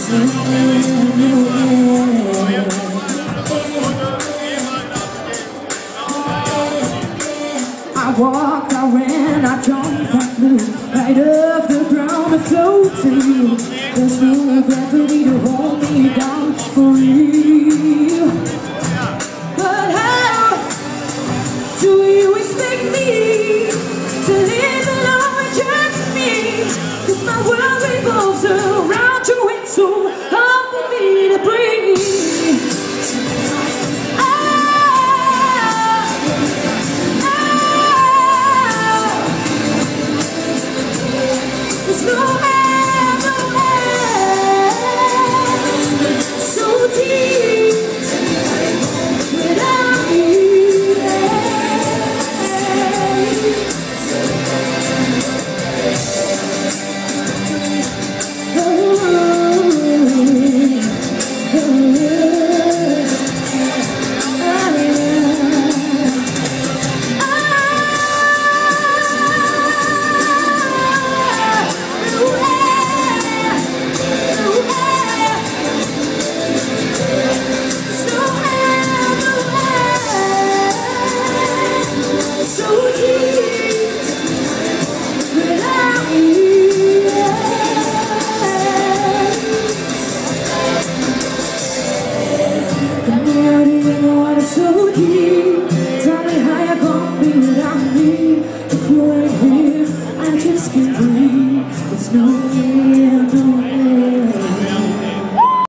I walked, I ran, I jumped, I flew right off the ground to float to you. There's no gravity to hold me down for real. But how do you expect me to live alone with just me? 'Cause my world revolves around you, it's so hard for me to breathe. There's no air, so deep without you. So deep, tell me how you're gonna be without me. If you ain't here, I just can't breathe. It's no end.